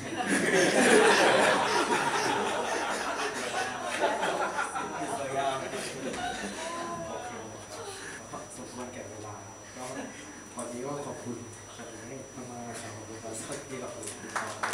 สวยงามสมควรแก่เวลาก็วันนี้ก็ขอบคุณมากๆครับขอบคุณครับสวัสดีครับ